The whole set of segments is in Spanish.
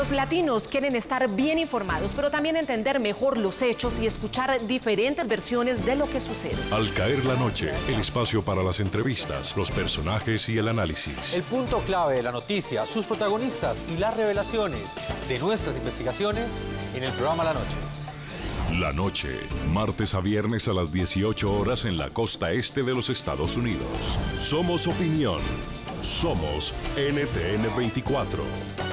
Los latinos quieren estar bien informados, pero también entender mejor los hechos y escuchar diferentes versiones de lo que sucede. Al caer la noche, el espacio para las entrevistas, los personajes y el análisis. El punto clave de la noticia, sus protagonistas y las revelaciones de nuestras investigaciones en el programa La Noche. La Noche, martes a viernes a las 18 horas en la costa este de los Estados Unidos. Somos opinión. Somos NTN 24.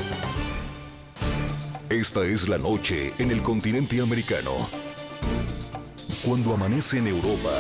Esta es la noche en el continente americano. Cuando amanece en Europa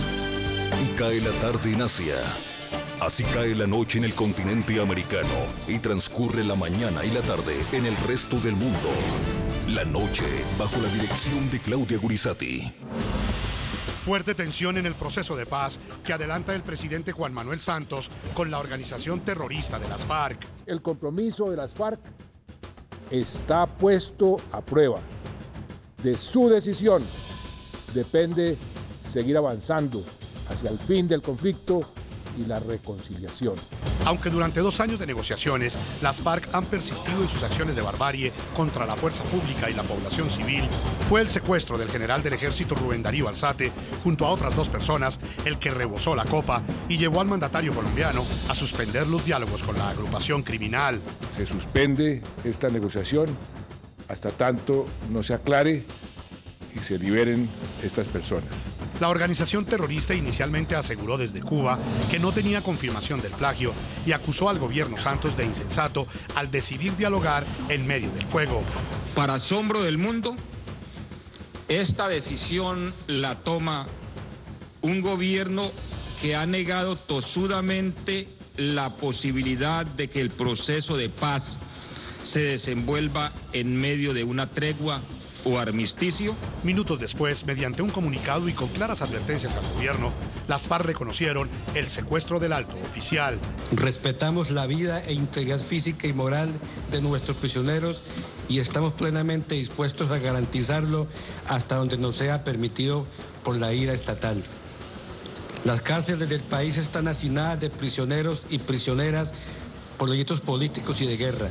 y cae la tarde en Asia. Así cae la noche en el continente americano y transcurre la mañana y la tarde en el resto del mundo. La Noche, bajo la dirección de Claudia Gurizati. Fuerte tensión en el proceso de paz que adelanta el presidente Juan Manuel Santos con la organización terrorista de las FARC. El compromiso de las FARC está puesto a prueba. De su decisión depende seguir avanzando hacia el fin del conflicto y la reconciliación. Aunque durante 2 años de negociaciones, las FARC han persistido en sus acciones de barbarie contra la fuerza pública y la población civil, fue el secuestro del general del ejército Rubén Darío Alzate, junto a otras 2 personas, el que rebosó la copa y llevó al mandatario colombiano a suspender los diálogos con la agrupación criminal. Se suspende esta negociación hasta tanto no se aclare y se liberen estas personas. La organización terrorista inicialmente aseguró desde Cuba que no tenía confirmación del plagio y acusó al gobierno Santos de insensato al decidir dialogar en medio del fuego. Para asombro del mundo, esta decisión la toma un gobierno que ha negado tosudamente la posibilidad de que el proceso de paz se desenvuelva en medio de una tregua o armisticio. Minutos después, mediante un comunicado y con claras advertencias al gobierno, las FARC reconocieron el secuestro del alto oficial. Respetamos la vida e integridad física y moral de nuestros prisioneros y estamos plenamente dispuestos a garantizarlo hasta donde nos sea permitido por la ira estatal. Las cárceles del país están hacinadas de prisioneros y prisioneras por delitos políticos y de guerra.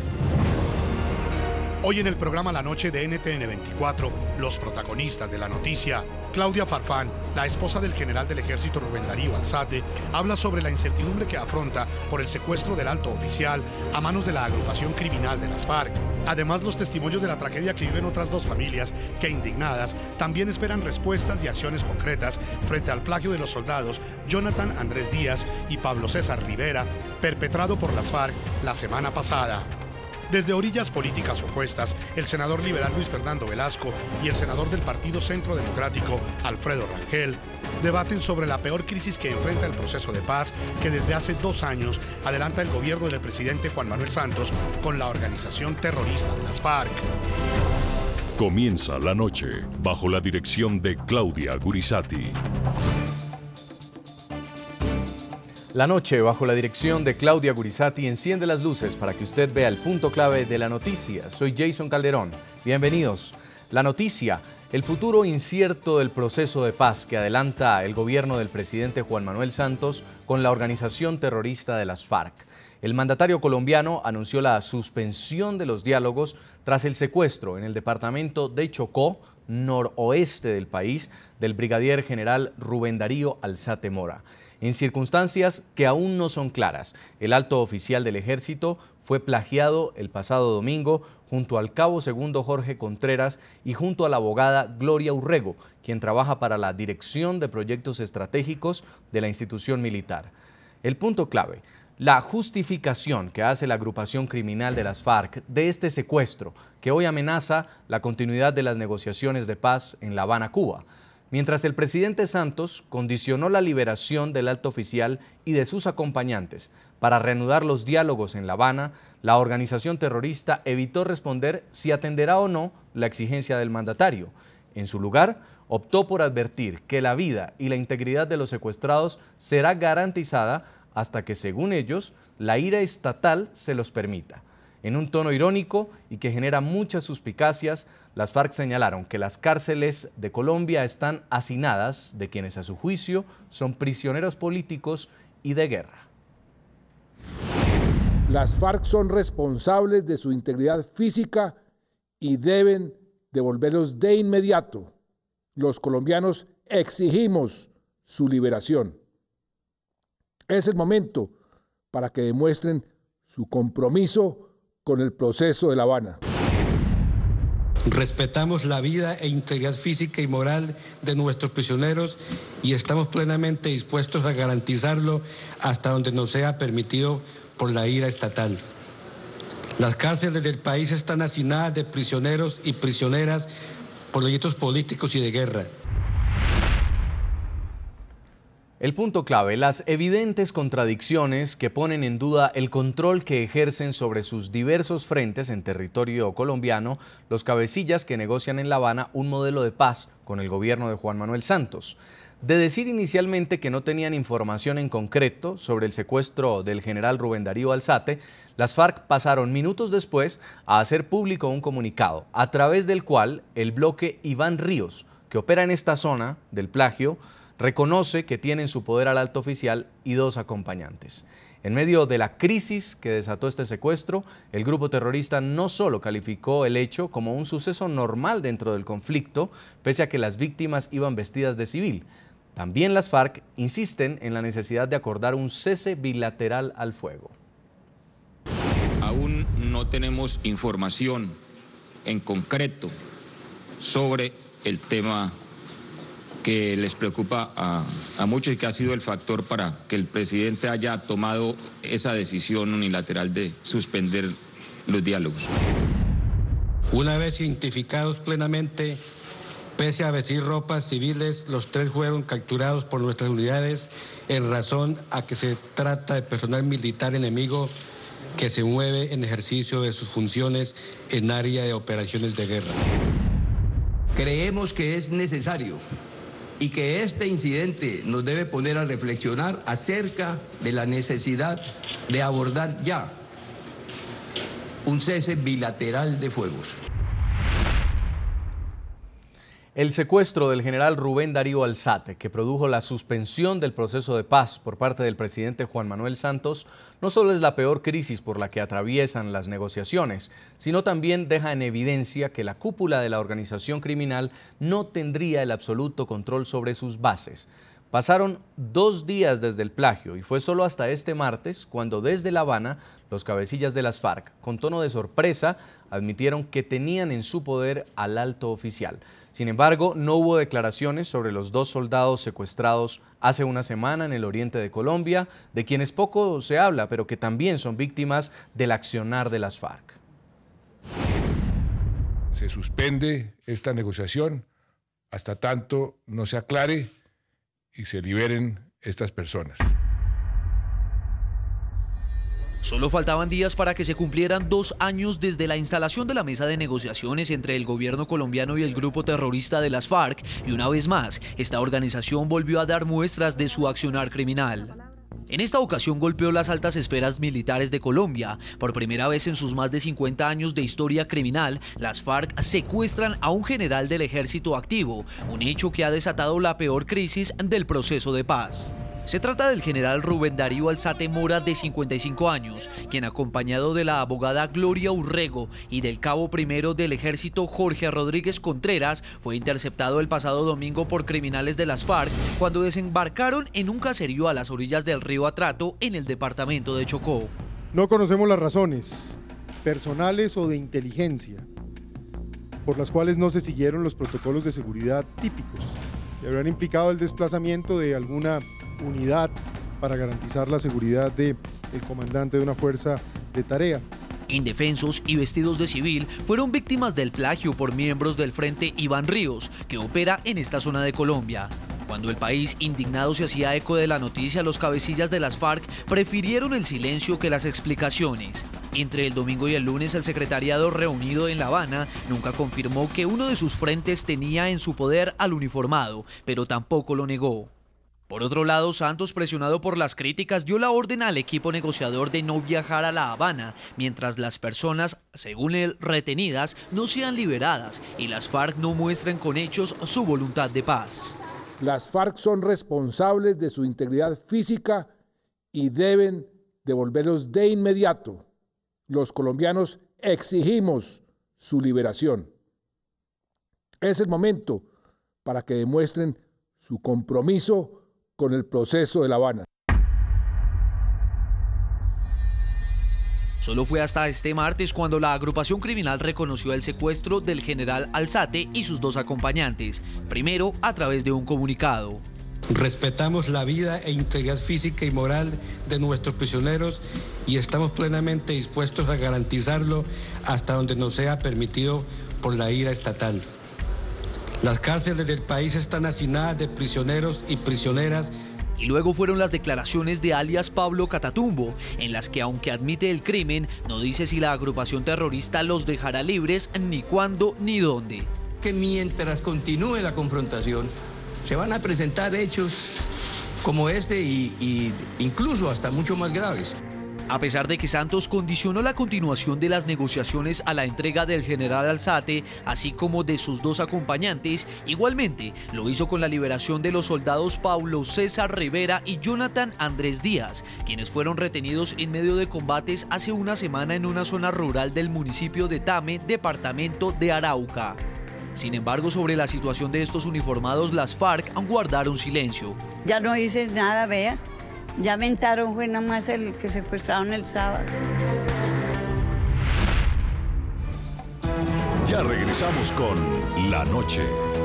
Hoy en el programa La Noche de NTN 24, los protagonistas de la noticia. Claudia Farfán, la esposa del general del ejército Rubén Darío Alzate, habla sobre la incertidumbre que afronta por el secuestro del alto oficial a manos de la agrupación criminal de las FARC. Además, los testimonios de la tragedia que viven otras 2 familias que, indignadas, también esperan respuestas y acciones concretas frente al plagio de los soldados Jonathan Andrés Díaz y Pablo César Rivera, perpetrado por las FARC la semana pasada. Desde orillas políticas opuestas, el senador liberal Luis Fernando Velasco y el senador del Partido Centro Democrático, Alfredo Rangel, debaten sobre la peor crisis que enfrenta el proceso de paz que desde hace 2 años adelanta el gobierno del presidente Juan Manuel Santos con la organización terrorista de las FARC. Comienza La Noche, bajo la dirección de Claudia Gurizati. La Noche, bajo la dirección de Claudia Gurizati, enciende las luces para que usted vea el punto clave de la noticia. Soy Jason Calderón. Bienvenidos. La noticia, el futuro incierto del proceso de paz que adelanta el gobierno del presidente Juan Manuel Santos con la organización terrorista de las FARC. El mandatario colombiano anunció la suspensión de los diálogos tras el secuestro en el departamento de Chocó, noroeste del país, del brigadier general Rubén Darío Alzate Mora. En circunstancias que aún no son claras, el alto oficial del ejército fue plagiado el pasado domingo junto al cabo segundo Jorge Contreras y junto a la abogada Gloria Urrego, quien trabaja para la Dirección de Proyectos Estratégicos de la institución militar. El punto clave, la justificación que hace la agrupación criminal de las FARC de este secuestro que hoy amenaza la continuidad de las negociaciones de paz en La Habana, Cuba. Mientras el presidente Santos condicionó la liberación del alto oficial y de sus acompañantes para reanudar los diálogos en La Habana, la organización terrorista evitó responder si atenderá o no la exigencia del mandatario. En su lugar, optó por advertir que la vida y la integridad de los secuestrados será garantizada hasta que, según ellos, la ira estatal se los permita. En un tono irónico y que genera muchas suspicacias, las FARC señalaron que las cárceles de Colombia están hacinadas de quienes a su juicio son prisioneros políticos y de guerra. Las FARC son responsables de su integridad física y deben devolverlos de inmediato. Los colombianos exigimos su liberación. Es el momento para que demuestren su compromiso con el proceso de La Habana. Respetamos la vida e integridad física y moral de nuestros prisioneros y estamos plenamente dispuestos a garantizarlo hasta donde nos sea permitido por la ira estatal. Las cárceles del país están hacinadas de prisioneros y prisioneras por delitos políticos y de guerra. El punto clave, las evidentes contradicciones que ponen en duda el control que ejercen sobre sus diversos frentes en territorio colombiano los cabecillas que negocian en La Habana un modelo de paz con el gobierno de Juan Manuel Santos. De decir inicialmente que no tenían información en concreto sobre el secuestro del general Rubén Darío Alzate, las FARC pasaron minutos después a hacer público un comunicado, a través del cual el bloque Iván Ríos, que opera en esta zona del Plagio, reconoce que tiene en su poder al alto oficial y 2 acompañantes. En medio de la crisis que desató este secuestro, el grupo terrorista no solo calificó el hecho como un suceso normal dentro del conflicto, pese a que las víctimas iban vestidas de civil. También las FARC insisten en la necesidad de acordar un cese bilateral al fuego. Aún no tenemos información en concreto sobre el tema que les preocupa a muchos y que ha sido el factor para que el presidente haya tomado esa decisión unilateral de suspender los diálogos. Una vez identificados plenamente, pese a vestir ropas civiles, los 3 fueron capturados por nuestras unidades en razón a que se trata de personal militar enemigo que se mueve en ejercicio de sus funciones en área de operaciones de guerra. Creemos que es necesario y que este incidente nos debe poner a reflexionar acerca de la necesidad de abordar ya un cese bilateral de fuegos. El secuestro del general Rubén Darío Alzate, que produjo la suspensión del proceso de paz por parte del presidente Juan Manuel Santos, no solo es la peor crisis por la que atraviesan las negociaciones, sino también deja en evidencia que la cúpula de la organización criminal no tendría el absoluto control sobre sus bases. Pasaron 2 días desde el Plagio y fue solo hasta este martes cuando desde La Habana los cabecillas de las FARC, con tono de sorpresa, admitieron que tenían en su poder al alto oficial. Sin embargo, no hubo declaraciones sobre los 2 soldados secuestrados hace una semana en el oriente de Colombia, de quienes poco se habla, pero que también son víctimas del accionar de las FARC. Se suspende esta negociación hasta tanto no se aclare y se liberen estas personas. Solo faltaban días para que se cumplieran 2 años desde la instalación de la mesa de negociaciones entre el gobierno colombiano y el grupo terrorista de las FARC, y una vez más, esta organización volvió a dar muestras de su accionar criminal. En esta ocasión golpeó las altas esferas militares de Colombia. Por primera vez en sus más de 50 años de historia criminal, las FARC secuestran a un general del ejército activo, un hecho que ha desatado la peor crisis del proceso de paz. Se trata del general Rubén Darío Alzate Mora, de 55 años, quien, acompañado de la abogada Gloria Urrego y del cabo primero del ejército Jorge Rodríguez Contreras, fue interceptado el pasado domingo por criminales de las FARC cuando desembarcaron en un caserío a las orillas del río Atrato, en el departamento de Chocó. No conocemos las razones, personales o de inteligencia, por las cuales no se siguieron los protocolos de seguridad típicos, que habrán implicado el desplazamiento de alguna unidad para garantizar la seguridad del comandante de una fuerza de tarea. Indefensos y vestidos de civil fueron víctimas del plagio por miembros del Frente Iván Ríos, que opera en esta zona de Colombia. Cuando el país indignado se hacía eco de la noticia, los cabecillas de las FARC prefirieron el silencio que las explicaciones. Entre el domingo y el lunes, el secretariado reunido en La Habana nunca confirmó que uno de sus frentes tenía en su poder al uniformado, pero tampoco lo negó. Por otro lado, Santos, presionado por las críticas, dio la orden al equipo negociador de no viajar a La Habana, mientras las personas, según él, retenidas, no sean liberadas y las FARC no muestren con hechos su voluntad de paz. Las FARC son responsables de su integridad física y deben devolverlos de inmediato. los colombianos exigimos su liberación. Es el momento para que demuestren su compromiso con el proceso de La Habana. Solo fue hasta este martes cuando la agrupación criminal reconoció el secuestro del general Alzate y sus 2 acompañantes, primero a través de un comunicado. Respetamos la vida e integridad física y moral de nuestros prisioneros y estamos plenamente dispuestos a garantizarlo hasta donde nos sea permitido por la ira estatal. Las cárceles del país están hacinadas de prisioneros y prisioneras. Y luego fueron las declaraciones de alias Pablo Catatumbo, en las que aunque admite el crimen, no dice si la agrupación terrorista los dejará libres, ni cuándo ni dónde. Que mientras continúe la confrontación, se van a presentar hechos como este y incluso hasta mucho más graves. A pesar de que Santos condicionó la continuación de las negociaciones a la entrega del general Alzate, así como de sus 2 acompañantes, igualmente lo hizo con la liberación de los soldados Paulo César Rivera y Jonathan Andrés Díaz, quienes fueron retenidos en medio de combates hace una semana en una zona rural del municipio de Tame, departamento de Arauca. Sin embargo, sobre la situación de estos uniformados, las FARC guardaron silencio. Ya no hice nada, vea. Ya mentaron, fue nada más el que secuestraron el sábado. Ya regresamos con La Noche.